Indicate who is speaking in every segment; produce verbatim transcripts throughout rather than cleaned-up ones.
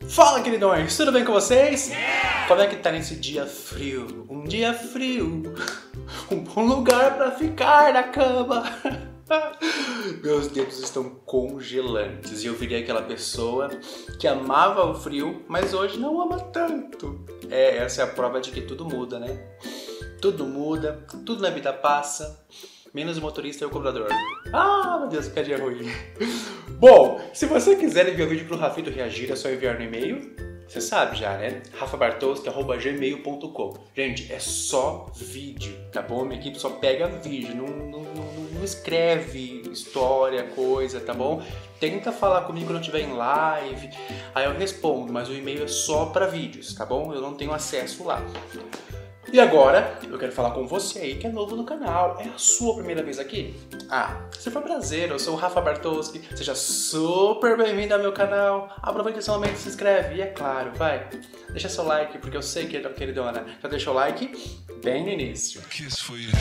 Speaker 1: Fala, queridões, tudo bem com vocês? Yeah! Como é que tá nesse dia frio? Um dia frio, um bom lugar pra ficar na cama. Meus dedos estão congelantes e eu virei aquela pessoa que amava o frio, mas hoje não ama tanto. É, essa é a prova de que tudo muda, né? Tudo muda, tudo na vida passa, menos o motorista e o cobrador. Ah, meu Deus, que dia ruim. Bom, se você quiser enviar o vídeo pro Rafito reagir, é só enviar no e-mail. Você sabe já, né? rafa bartowski arroba gmail ponto com. Gente, é só vídeo, tá bom? Minha equipe só pega vídeo, não, não, não, não escreve história, coisa, tá bom? Tenta falar comigo quando eu estiver em live, aí eu respondo, mas o e-mail é só pra vídeos, tá bom? Eu não tenho acesso lá. E agora, eu quero falar com você aí que é novo no canal. É a sua primeira vez aqui? Ah, se for prazer, eu sou o Rafa Bartowski. Seja super bem-vindo ao meu canal. Aproveita esse momento e se inscreve. E é claro, vai, deixa seu like, porque eu sei que é queridona. Já deixa o like bem no início.
Speaker 2: Kiss for you.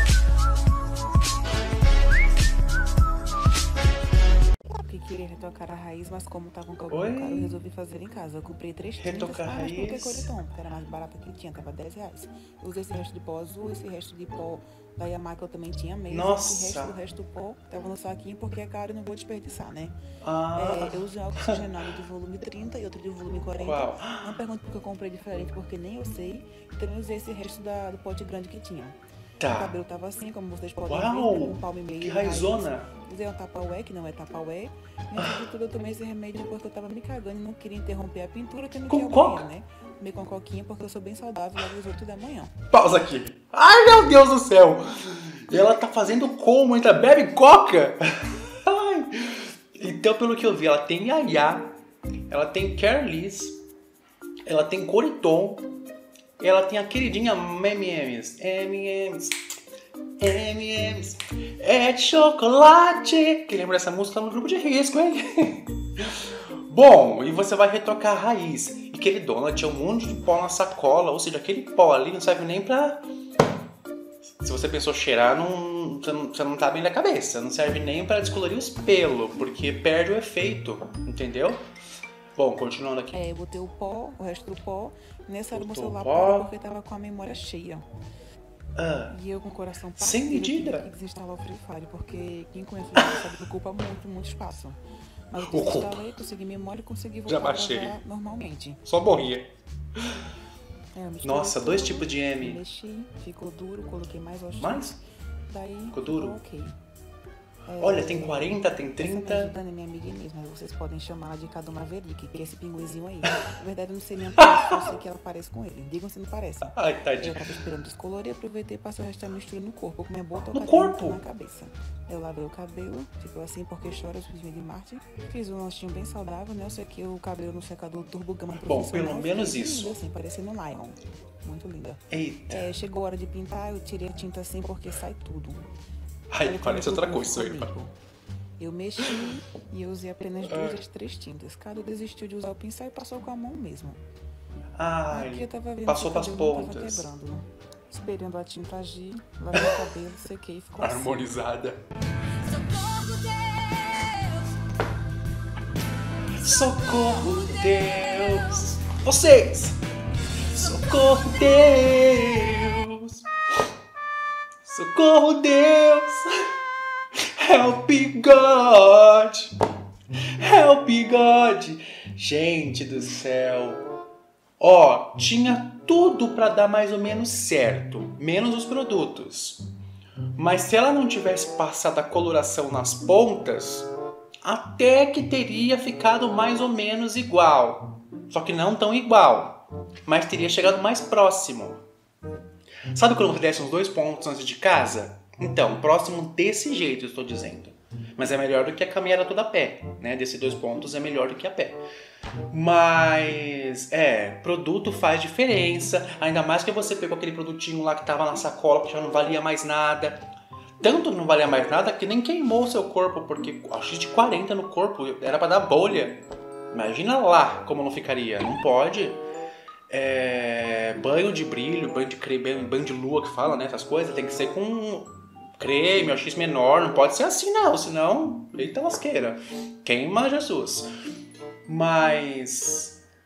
Speaker 3: Queria retocar a raiz, mas como tava um pouco caro, eu resolvi fazer em casa. Eu comprei três tintas,
Speaker 1: Retocar a
Speaker 3: ah, mas
Speaker 1: raiz.
Speaker 3: coloquei Coriton, porque era mais barato que tinha, tava dez reais. Eu usei esse resto de pó azul, esse resto de pó da Yamaha que eu também tinha mesmo.
Speaker 1: Nossa!
Speaker 3: Esse resto do resto do pó tava no saquinho, porque é caro e não vou desperdiçar, né?
Speaker 1: Ah.
Speaker 3: É, eu usei álcool oxigenado de volume trinta e outro de volume quarenta.
Speaker 1: Qual?
Speaker 3: Não pergunto porque eu comprei diferente, porque nem eu sei. Então eu usei esse resto da, do pote grande que tinha.
Speaker 1: Tá.
Speaker 3: O cabelo tava assim, como vocês podem
Speaker 1: Uau,
Speaker 3: ver, um palmo e meio.
Speaker 1: que raizona!
Speaker 3: Usei um tapaué, que não é tapaué. E antes de tudo eu tomei esse remédio porque eu tava me cagando e não queria interromper a pintura, tendo que ir
Speaker 1: Com
Speaker 3: ao
Speaker 1: coca?
Speaker 3: banheiro, né? Tomei com coquinha porque eu sou bem saudável logo às oito da manhã.
Speaker 1: Pausa aqui. Ai, meu Deus do céu! E ela tá fazendo como? Ainda bebe coca? Ai. Então, pelo que eu vi, ela tem Yaya, ela tem Careless, ela tem Coriton, ela tem a queridinha M e M's. M e M's. M e M's. É de chocolate. Quem lembra dessa música no grupo de risco, hein? Bom, e você vai retocar a raiz. E aquele donut tinha um monte de pó na sacola, ou seja, aquele pó ali não serve nem pra... Se você pensou cheirar, não, você, não, você não tá bem da cabeça. Não serve nem pra descolorir os pelos, porque perde o efeito, entendeu? Bom, continuando aqui.
Speaker 3: É, eu botei o pó, o resto do pó. Nessa hora o meu
Speaker 1: Botou
Speaker 3: celular
Speaker 1: pó.
Speaker 3: parou porque tava com a memória cheia.
Speaker 1: Ah,
Speaker 3: E eu com o coração
Speaker 1: sem
Speaker 3: partido,
Speaker 1: medida?
Speaker 3: tive que desinstalar o Free Fire, porque quem conhece o jogo sabe que ocupa muito, muito espaço. Mas eu
Speaker 1: Ocupa.
Speaker 3: desinstalei, consegui memória e consegui
Speaker 1: Já
Speaker 3: voltar a
Speaker 1: baixei.
Speaker 3: gravar normalmente.
Speaker 1: só morria.
Speaker 3: É, eu misturei
Speaker 1: Nossa, dois
Speaker 3: tudo,
Speaker 1: tipos de M.
Speaker 3: Mexi, ficou duro, coloquei mais o
Speaker 1: Mais?
Speaker 3: Daí
Speaker 1: Ficou duro?
Speaker 3: coloquei. É,
Speaker 1: Olha, tem quarenta, tem
Speaker 3: essa
Speaker 1: trinta.
Speaker 3: é a minha amiga Inês, mas vocês podem chamar de Cadu Maverick, que é esse pinguinzinho aí. Na verdade, eu não sei nem a eu sei que ela parece com ele. Digam se não parece.
Speaker 1: Ai,
Speaker 3: Eu
Speaker 1: tadinho.
Speaker 3: tava esperando descolorir e aproveitei e passei o resto da mistura no corpo. Com minha boa
Speaker 1: No
Speaker 3: tocadinha
Speaker 1: corpo?
Speaker 3: na cabeça. Eu lavei o cabelo, ficou assim porque chora os filhos de Marte. Fiz um lanchinho bem saudável, né? Eu sei que o cabelo no secador Turbo Gama
Speaker 1: Bom,
Speaker 3: profissional.
Speaker 1: pelo menos
Speaker 3: Fiquei
Speaker 1: isso.
Speaker 3: linda, assim, parecendo um Lion. Muito linda.
Speaker 1: Eita.
Speaker 3: É, chegou a hora de pintar, eu tirei a tinta assim porque sai tudo.
Speaker 1: Ai,
Speaker 3: Olha
Speaker 1: parece
Speaker 3: como
Speaker 1: outra
Speaker 3: ficou
Speaker 1: coisa isso aí.
Speaker 3: limpo. Eu mexi e eu usei apenas duas das três tintas. Cada desistiu de usar o pincel e passou com a mão mesmo. Aqui
Speaker 1: Ai,
Speaker 3: eu tava vendo
Speaker 1: passou
Speaker 3: que o
Speaker 1: pras
Speaker 3: cabelo não tava
Speaker 1: pontas.
Speaker 3: quebrando. Esperando a tinta agir, lavei o cabelo, sequei e ficou assim.
Speaker 1: Harmonizada.
Speaker 4: Socorro, Deus!
Speaker 1: Socorro, Deus! Vocês! Socorro, Deus! Socorro, Deus! Help God! Help God! Gente do céu! Ó, tinha tudo pra dar mais ou menos certo, menos os produtos. Mas se ela não tivesse passado a coloração nas pontas, até que teria ficado mais ou menos igual. Só que não tão igual, mas teria chegado mais próximo. Sabe quando você desce uns dois pontos antes de casa? Então, próximo desse jeito eu estou dizendo. Mas é melhor do que a caminhada toda a pé, né? Desses dois pontos é melhor do que a pé. Mas, é, produto faz diferença. Ainda mais que você pegou aquele produtinho lá que tava na sacola que já não valia mais nada. Tanto não valia mais nada que nem queimou o seu corpo, porque acho de quarenta no corpo era pra dar bolha. Imagina lá como não ficaria. Não pode. É, banho de brilho, banho de creme, banho de lua que fala, né? Essas coisas tem que ser com creme, ou X menor. Não pode ser assim não, senão eita lasqueira. Queima Jesus. Mas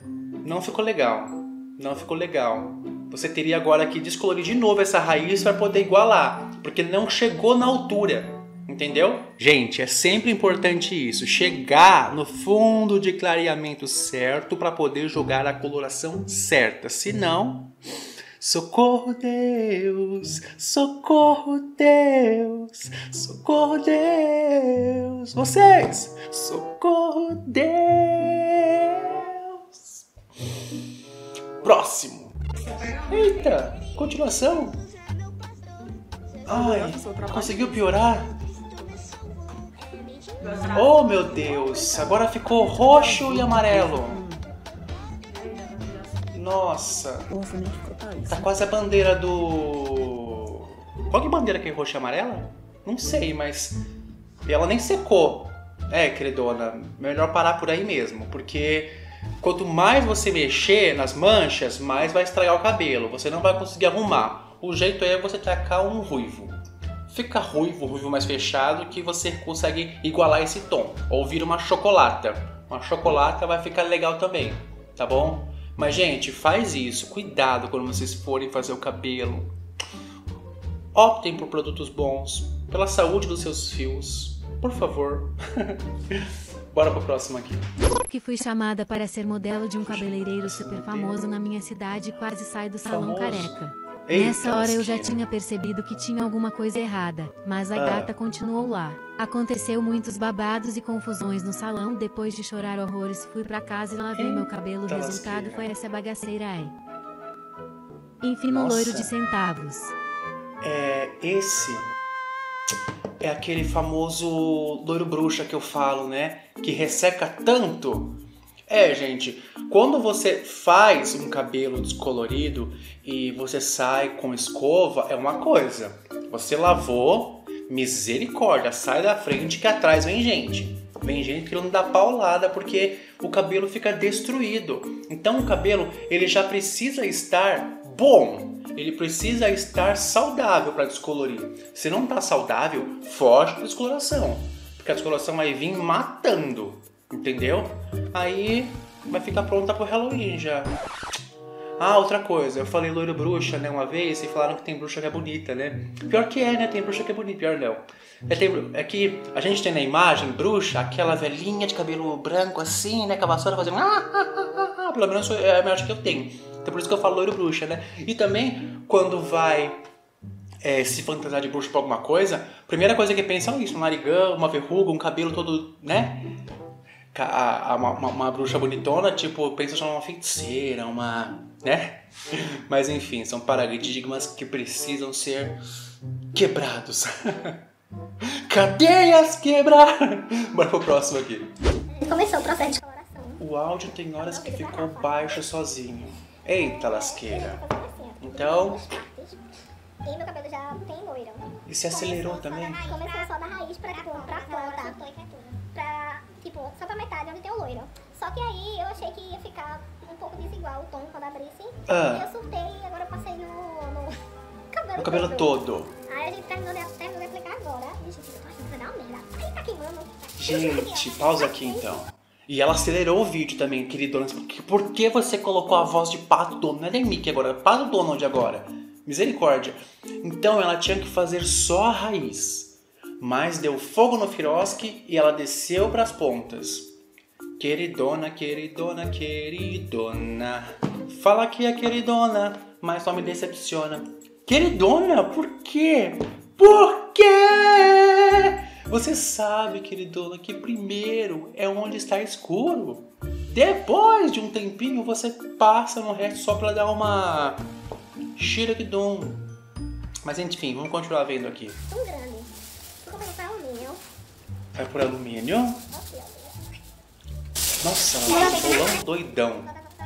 Speaker 1: não ficou legal. Não ficou legal. Você teria agora que descolorir de novo essa raiz para poder igualar, porque não chegou na altura. Entendeu? Gente, é sempre importante isso, chegar no fundo de clareamento certo para poder jogar a coloração certa. Senão, socorro Deus, socorro Deus, socorro Deus, vocês, socorro Deus. Próximo. Eita, continuação. Ai, conseguiu piorar? Oh meu Deus, agora ficou roxo e amarelo. Nossa, tá quase a bandeira do... Qual que é a bandeira que é roxa e amarela? Não sei, mas ela nem secou. É, queridona, melhor parar por aí mesmo, porque quanto mais você mexer nas manchas, mais vai estragar o cabelo. Você não vai conseguir arrumar. O jeito é você tacar um ruivo. Fica ruivo, ruivo mais fechado, que você consegue igualar esse tom. Ou vira uma chocolata. Uma chocolata vai ficar legal também, tá bom? Mas, gente, faz isso. Cuidado quando vocês forem fazer o cabelo. Optem por produtos bons, pela saúde dos seus fios. Por favor. Bora pro próximo aqui.
Speaker 2: Que fui chamada para ser modelo de um cabeleireiro super famoso na minha cidade e quase saí do salão
Speaker 1: Famoso?
Speaker 2: careca.
Speaker 1: Eita,
Speaker 2: Nessa hora eu já
Speaker 1: lasqueira.
Speaker 2: tinha percebido que tinha alguma coisa errada, mas a
Speaker 1: Ah.
Speaker 2: gata continuou lá. Aconteceu muitos babados e confusões no salão. Depois de chorar horrores, fui pra casa e lavei meu cabelo. O
Speaker 1: Eita,
Speaker 2: resultado
Speaker 1: lasqueira.
Speaker 2: foi essa bagaceira aí. Infimo
Speaker 1: Nossa.
Speaker 2: loiro de centavos.
Speaker 1: É, esse é aquele famoso loiro bruxa que eu falo, né? Que resseca tanto. É, gente, quando você faz um cabelo descolorido e você sai com escova, é uma coisa. Você lavou, misericórdia, sai da frente que atrás vem gente. Vem gente querendo dar paulada porque o cabelo fica destruído. Então o cabelo, ele já precisa estar bom. Ele precisa estar saudável para descolorir. Se não tá saudável, foge da descoloração. Porque a descoloração vai vir matando. Entendeu? Aí vai ficar pronta pro Halloween já. Ah, outra coisa, eu falei loiro bruxa, né, uma vez, e falaram que tem bruxa que é bonita, né? Pior que é, né? Tem bruxa que é bonita, pior não. É, tem, é que a gente tem na imagem bruxa, aquela velhinha de cabelo branco assim, né, com a vassoura fazendo... Ah, ah, ah, ah, pelo menos é a imagem que eu tenho. Então por isso que eu falo loiro bruxa, né? E também, quando vai é, se fantasiar de bruxa pra alguma coisa, a primeira coisa que pensa é isso, um narigão, uma verruga, um cabelo todo, né? A, a, uma, uma bruxa bonitona, tipo, pensa só numa feiticeira, uma... né? Mas enfim, são paradigmas que precisam ser quebrados. Cadeias quebrar! Bora pro próximo aqui.
Speaker 5: Começou o processo de coloração.
Speaker 1: O áudio tem horas que ficou baixo sozinho. Eita lasqueira. Então...
Speaker 5: E meu cabelo já tem loiro.
Speaker 1: E se acelerou também?
Speaker 5: Começou só da raiz pra, tipo, pra ponta. Pra, tipo, só pra metade onde tem o loiro. Só que aí eu achei que ia ficar um pouco desigual o tom quando abrisse.
Speaker 1: Ah.
Speaker 5: E eu surtei e agora eu passei no, no cabelo,
Speaker 1: O cabelo todo.
Speaker 5: Aí a gente terminou de, terminou de aplicar agora. Ixi, eu tô achando que vai dar uma merda. Aí tá queimando.
Speaker 1: Gente, pausa aqui então. E ela acelerou o vídeo também, queridona. Porque, por que você colocou a voz de Pato Donald? Não é nem Mickey agora, é Pato Donald agora. Misericórdia. Então ela tinha que fazer só a raiz. Mas deu fogo no Firosky e ela desceu pras pontas. Queridona, queridona, queridona. Fala que é queridona, mas só me decepciona. Queridona, por quê? Por quê? Você sabe, queridona, que primeiro é onde está escuro. Depois de um tempinho você passa no resto só pra dar uma xirigdum. Mas enfim, vamos continuar vendo aqui.
Speaker 5: Tão grande. Ficou pelo alumínio.
Speaker 1: Vai por alumínio.
Speaker 5: Aqui, ó.
Speaker 1: Nossa, ela tá bolão doidão.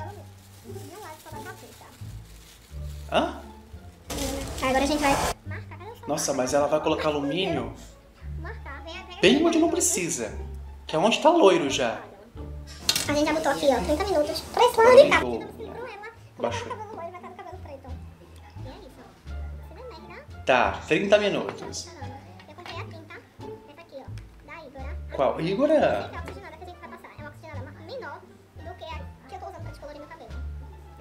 Speaker 1: Hã?
Speaker 5: Agora a gente vai marcar. Cadê o
Speaker 1: Nossa, mas ela vai colocar alumínio
Speaker 5: marcar? Vem, pega
Speaker 1: bem
Speaker 5: aqui.
Speaker 1: onde não precisa. Que é onde tá loiro já.
Speaker 5: A gente já botou aqui, ó, trinta minutos. Pra esse lado e cá.
Speaker 1: Muito.
Speaker 5: Segurou ela.
Speaker 1: Baixou.
Speaker 5: Como tá o cabelo loiro, vai estar no cabelo preto. E é isso, ó. Você vê bem, né?
Speaker 1: Tá, trinta minutos.
Speaker 5: Eu comprei a tinta. Essa aqui, ó. Da Igora.
Speaker 1: Qual? Igora?
Speaker 5: Essa oxigenada que a gente vai passar. É uma oxigenada menor do que a que eu tô usando pra descolorir meu cabelo.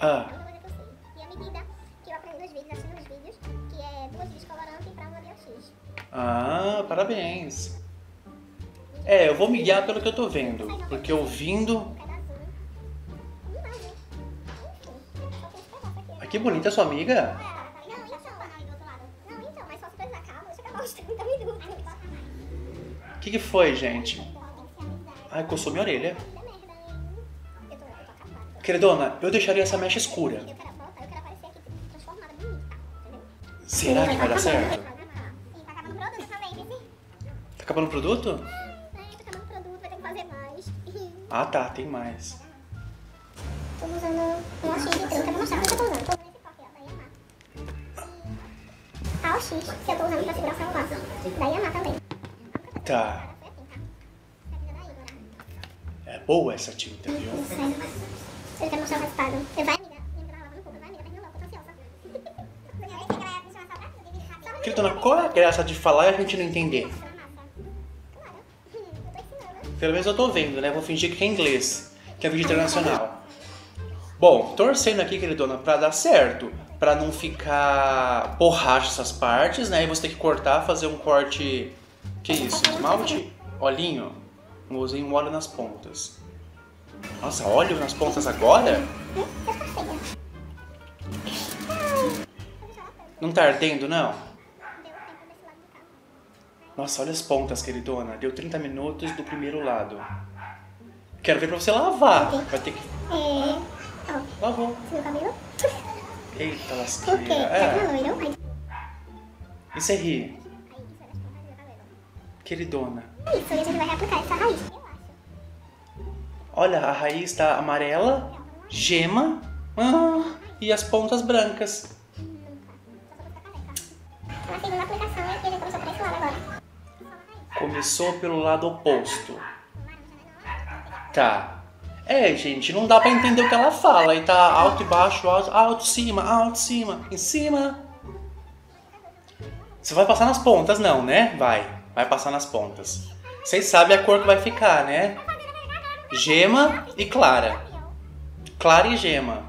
Speaker 1: Ah.
Speaker 5: É uma coisa que eu sei. E a medida que eu aprendi nos vídeos, assistindo os vídeos, que é duas de descolorante pra uma de O X.
Speaker 1: Ah, parabéns. É, eu vou me guiar pelo que eu tô vendo. Porque ouvindo...
Speaker 5: Cada azul. Hum, azul. Enfim, só tem esse pedaço aqui.
Speaker 1: Ah, que bonita a sua amiga.
Speaker 5: Não, então, não, do outro lado. Não, então, mas só se precisar cabo, deixa eu acabar os trinta minutos.
Speaker 1: O que, que foi, gente? Ai, coçou minha orelha.
Speaker 5: Eu tô, eu tô acabada.
Speaker 1: Queridona, eu deixaria essa mecha escura.
Speaker 5: Eu quero voltar, eu quero aparecer aqui tipo, transformada bonita, entendeu?
Speaker 1: Será que vai dar certo?
Speaker 5: Sim, tá acabando o produto também, Vivi.
Speaker 1: Tá acabando o produto?
Speaker 5: É, tá acabando o produto, vai ter que fazer mais.
Speaker 1: Ah, tá, tem mais.
Speaker 5: Tô usando um O X de trinta, vou mostrar o que eu tô usando. Tô usando esse coque, ó, da Yamaha. A O X, que eu tô usando pra segurar o celular. Da Yamaha também.
Speaker 1: Tá.
Speaker 5: Foi assim, tá? Essa vida da Igor.
Speaker 1: É boa essa tinta, viu?
Speaker 5: Não sei. Eu quero mostrar o resultado. Eu vai, amiga. Amiga, tava lavando roupa. Vai, amiga, terminou logo, tô ansiosa. Eu pensei que ela ia me chamar só pra tudo, Vivi, rápido.
Speaker 1: Queridona, qual é a graça de falar e a gente não entender?
Speaker 5: Claro. Eu tô ensinando.
Speaker 1: Pelo menos eu tô vendo, né? Vou fingir que é inglês, que é vídeo internacional. Bom, torcendo aqui, queridona, pra dar certo. Pra não ficar borracha essas partes, né? E você tem que cortar, fazer um corte... Que isso? Esmalte? Olhinho? Eu usei um óleo nas pontas. Nossa, óleo nas pontas agora? Não tá ardendo, não? Nossa, olha as pontas, queridona. Deu trinta minutos do primeiro lado. Quero ver pra você lavar. Vai ter que...
Speaker 5: É... Ó,
Speaker 1: Lavou.
Speaker 5: esse meu cabelo.
Speaker 1: Eita,
Speaker 5: Por
Speaker 1: lasqueira.
Speaker 5: quê? Tá
Speaker 1: É.
Speaker 5: loiro? Aí,
Speaker 1: E você ri?
Speaker 5: aí, isso é das pontas do meu cabelo.
Speaker 1: Queridona.
Speaker 5: Isso, e a gente vai reaplicar essa raiz. Eu acho.
Speaker 1: Olha, a raiz tá amarela, gema ah, e as pontas brancas.
Speaker 5: Na segunda aplicação, ele começou pra esse lado agora.
Speaker 1: Começou pelo lado oposto. Tá. É, gente, não dá pra entender o que ela fala. Aí tá alto e baixo, alto, alto, cima, alto, cima, em cima. Você vai passar nas pontas, não, né? Vai, vai passar nas pontas. Vocês sabem a cor que vai ficar, né? Gema e clara. Clara e gema.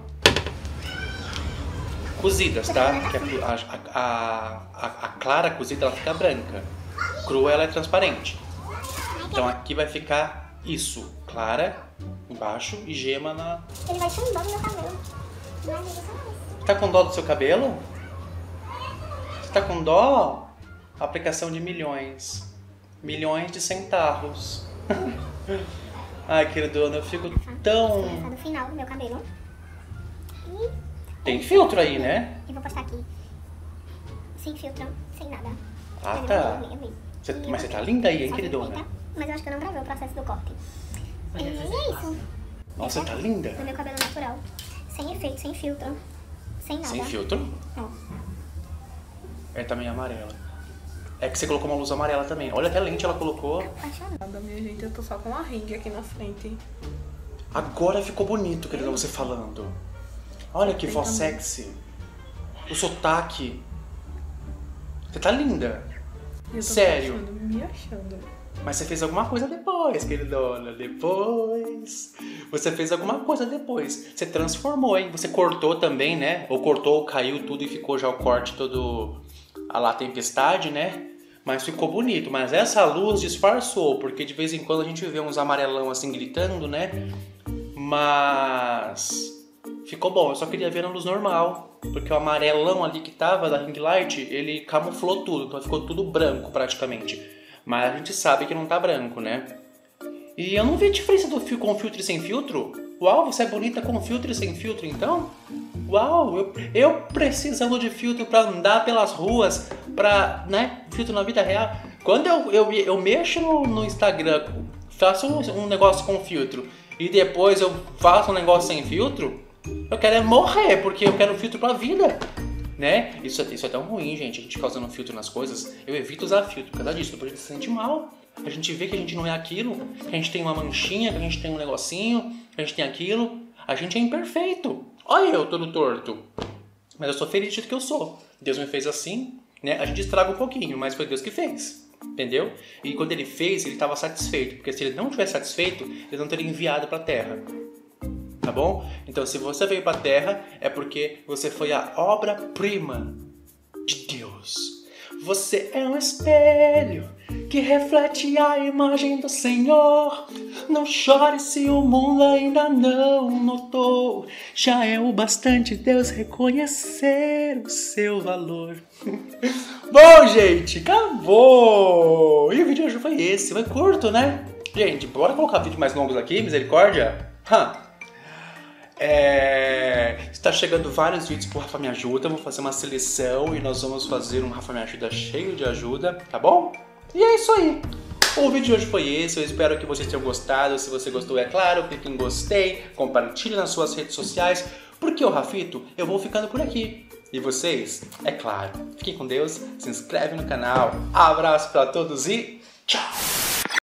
Speaker 1: Cozidas, tá? Que a, a, a, a clara cozida ela fica branca. Crua ela é transparente. Então aqui vai ficar isso. Clara embaixo e gema na...
Speaker 5: Ele vai chumbando meu cabelo. Mas eu só
Speaker 1: Tá com dó do seu cabelo? Você tá com dó? Aplicação de milhões. Milhões de centavos. Ai, queridona, eu fico tão...
Speaker 5: Tá no final do meu cabelo. E
Speaker 1: Tem filtro aí, né?
Speaker 5: eu vou postar aqui. Sem filtro, sem nada.
Speaker 1: Ah,
Speaker 5: Mas eu
Speaker 1: tá.
Speaker 5: vi, eu vi.
Speaker 1: Você-
Speaker 5: E
Speaker 1: mas
Speaker 5: eu-
Speaker 1: você tá linda aí, hein,
Speaker 5: só
Speaker 1: queridona?
Speaker 5: perfeita, Mas eu acho que eu não gravei o processo do corte. E é isso.
Speaker 1: Nossa, você tá linda.
Speaker 5: No meu cabelo natural. Sem efeito, sem filtro. Sem nada.
Speaker 1: Sem filtro?
Speaker 5: Ó.
Speaker 1: É também amarela. É que você colocou uma luz amarela também. Olha até a lente ela colocou.
Speaker 5: Apaixonada.
Speaker 3: Nada, minha gente, eu tô só com a ring aqui na frente.
Speaker 1: Agora ficou bonito, querida, você falando. Olha que voz sexy. O sotaque. Você tá linda.
Speaker 3: E eu tô
Speaker 1: Sério?
Speaker 3: Me achando, me achando.
Speaker 1: Mas você fez alguma coisa depois, queridona. Depois. Você fez alguma coisa depois. Você transformou, hein? Você cortou também, né? Ou cortou, caiu tudo e ficou já o corte todo... A lá tempestade, né? Mas ficou bonito. Mas essa luz disfarçou. Porque de vez em quando a gente vê uns amarelão assim gritando, né? Mas... Ficou bom. Eu só queria ver na luz normal. Porque o amarelão ali que tava da ring light, ele camuflou tudo. Então ficou tudo branco praticamente. Mas a gente sabe que não tá branco, né? E eu não vi a diferença do fio com filtro e sem filtro. Uau, você é bonita com filtro e sem filtro, então? Uau, eu, eu precisando de filtro pra andar pelas ruas, pra, né, filtro na vida real. Quando eu, eu, eu mexo no, no Instagram, faço um, um negócio com filtro e depois eu faço um negócio sem filtro, eu quero é morrer, porque eu quero filtro pra vida. Né? Isso, isso é tão ruim, gente, a gente ficar usando filtro nas coisas. Eu evito usar filtro por causa disso, depois a gente se sente mal. A gente vê que a gente não é aquilo, que a gente tem uma manchinha, que a gente tem um negocinho, que a gente tem aquilo. A gente é imperfeito. Olha eu, todo torto. Mas eu sou feliz do jeito que eu sou. Deus me fez assim, né? A gente estraga um pouquinho, mas foi Deus que fez. Entendeu? E quando ele fez, ele estava satisfeito. Porque se ele não tivesse satisfeito, ele não teria enviado para a terra. tá bom? Então se você veio pra Terra é porque você foi a obra-prima de Deus. Você é um espelho que reflete a imagem do Senhor. Não chore se o mundo ainda não notou. Já é o bastante Deus reconhecer o seu valor. Bom, gente, acabou! E o vídeo de hoje foi esse, foi curto, né? Gente, bora colocar vídeos mais longos aqui, misericórdia? Hã? É... Está chegando vários vídeos pro Rafa Me Ajuda, vou fazer uma seleção e nós vamos fazer um Rafa Me Ajuda cheio de ajuda, tá bom? E é isso aí! O vídeo de hoje foi esse, eu espero que vocês tenham gostado. Se você gostou, é claro, clique em gostei, compartilhe nas suas redes sociais, porque o Rafito, eu vou ficando por aqui. E vocês, é claro, fiquem com Deus, se inscreve no canal, abraço pra todos e tchau!